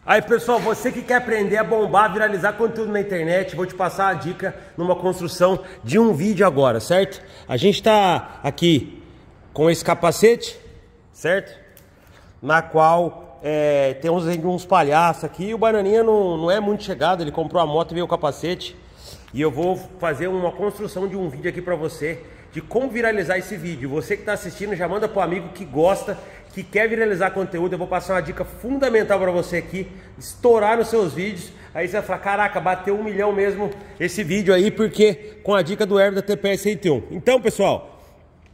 Aí pessoal, você que quer aprender a bombar, viralizar conteúdo na internet, vou te passar a dica numa construção de um vídeo agora, certo? A gente tá aqui com esse capacete, certo? Na qual tem uns palhaços aqui e o Bananinha não é muito chegado, ele comprou a moto e veio o capacete. E eu vou fazer uma construção de um vídeo aqui pra você, de como viralizar esse vídeo. Você que tá assistindo, já manda pro amigo que gosta, que quer viralizar conteúdo. Eu vou passar uma dica fundamental para você aqui, estourar nos seus vídeos. Aí você vai falar, caraca, bateu 1 milhão mesmo esse vídeo aí, porque com a dica do Herbert da TPS 101. Então, pessoal,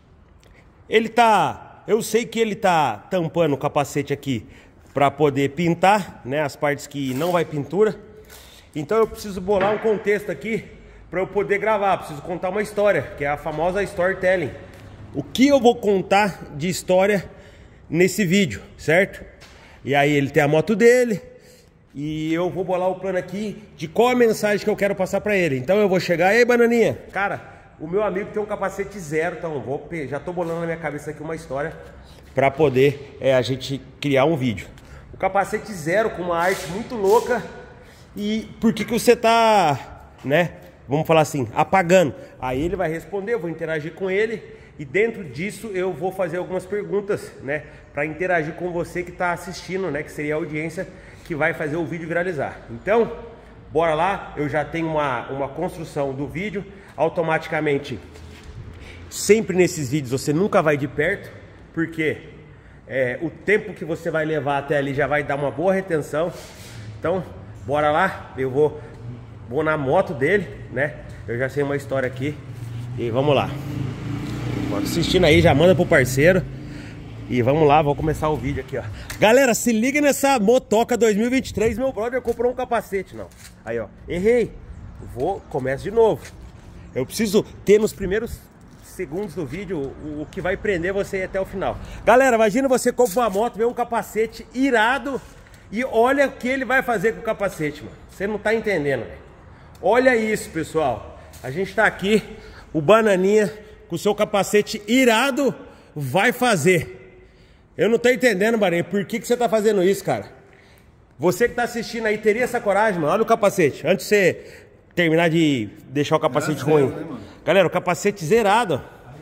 eu sei que ele tá tampando o capacete aqui para poder pintar, né, as partes que não vai pintura. Então eu preciso bolar um contexto aqui para eu poder gravar. Preciso contar uma história, que é a famosa storytelling. O que eu vou contar de história nesse vídeo, certo? E aí ele tem a moto dele e eu vou bolar o plano aqui de qual a mensagem que eu quero passar para ele. Então eu vou chegar, ei Bananinha, cara, o meu amigo tem um capacete zero, então já tô bolando na minha cabeça aqui uma história para poder a gente criar um vídeo. O capacete zero com uma arte muito louca. E por que você tá, né, vamos falar assim, apagando? Aí ele vai responder, eu vou interagir com ele. E dentro disso eu vou fazer algumas perguntas, né, para interagir com você que está assistindo, né, que seria a audiência que vai fazer o vídeo viralizar. Então, bora lá, eu já tenho uma construção do vídeo. Automaticamente, sempre nesses vídeos você nunca vai de perto, porque o tempo que você vai levar até ali já vai dar uma boa retenção. Então, bora lá, eu vou na moto dele, né, eu já sei uma história aqui e vamos lá. Assistindo aí, já manda pro parceiro. E vamos lá, vou começar o vídeo aqui, ó. Galera, se liga nessa motoca 2023. Meu brother comprou um capacete, não. Aí, ó, errei. Começo de novo. Eu preciso ter nos primeiros segundos do vídeo o que vai prender você até o final. Galera, imagina você compra uma moto, vê um capacete irado e olha o que ele vai fazer com o capacete, mano. Você não tá entendendo, velho. Olha isso, pessoal. A gente tá aqui, o Bananinha com o seu capacete irado vai fazer. Eu não tô entendendo, Bananinha, por que você tá fazendo isso, cara? Você que tá assistindo aí, teria essa coragem, mano? Olha o capacete, antes de você terminar de deixar o capacete ruim. Né, galera, o capacete zerado.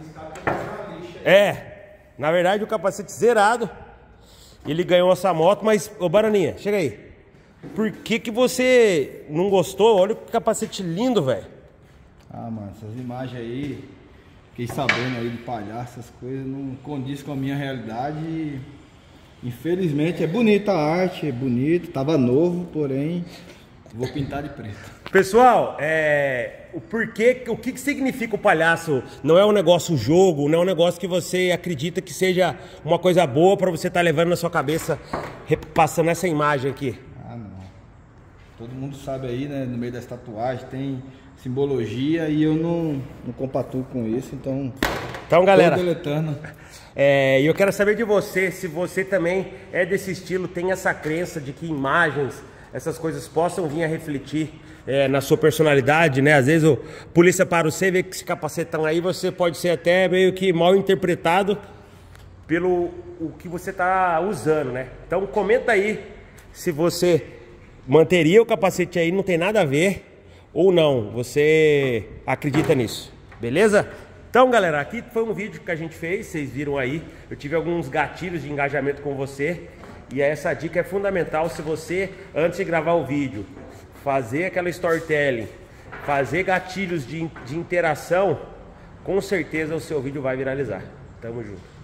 Na verdade o capacete zerado. Ele ganhou essa moto, mas, ô Bananinha, chega aí. Por que você não gostou? Olha o capacete lindo, velho. Ah, mano, essas imagens aí, fiquei sabendo aí de palhaço, essas coisas, não condiz com a minha realidade. Infelizmente é bonita a arte, é bonito, tava novo, porém vou pintar de preto. Pessoal, o que significa o palhaço? Não é um negócio jogo, não é um negócio que você acredita que seja uma coisa boa pra você estar levando na sua cabeça, passando essa imagem aqui. Ah, não. Todo mundo sabe aí, né, no meio das tatuagens tem simbologia e eu não compatuo com isso, então galera, tô deletando. Eu quero saber de você, se você também é desse estilo, tem essa crença de que imagens, essas coisas possam vir a refletir na sua personalidade, né? Às vezes o polícia para você, vê que esse capacetão aí, você pode ser até meio que mal interpretado pelo o que você tá usando, né? Então comenta aí se você manteria o capacete aí, não tem nada a ver, ou não, você acredita nisso, beleza? Então galera, aqui foi um vídeo que a gente fez, vocês viram aí, eu tive alguns gatilhos de engajamento com você. E essa dica é fundamental se você, antes de gravar o vídeo, fazer aquela storytelling, fazer gatilhos de interação, com certeza o seu vídeo vai viralizar. Tamo junto.